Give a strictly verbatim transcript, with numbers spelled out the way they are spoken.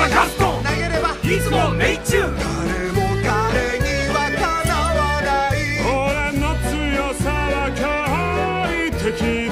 らガストン投げればいつも命中。 誰も彼にはかなわない。 俺の強さは驚異的。